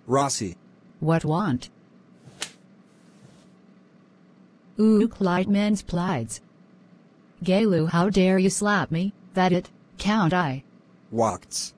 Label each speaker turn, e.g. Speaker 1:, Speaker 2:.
Speaker 1: Raussi.
Speaker 2: What want? Light men's plies. Gayloo, how dare you slap me, that it, count I.
Speaker 1: Wacts.